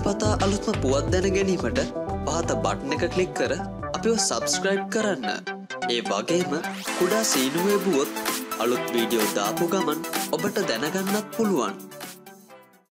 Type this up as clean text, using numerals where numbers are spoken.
දිනපතා අලුත්ම පුවත් දැන ගැනීමට පහත බටන් එක ක්ලික් කර අපිව සබස්ක්‍රයිබ් කරන්න. ඒ වගේම කුඩා සීනුවේ බුවොත් අලුත් වීඩියෝ දාපු ගමන් ඔබට දැනගන්නත් පුළුවන්.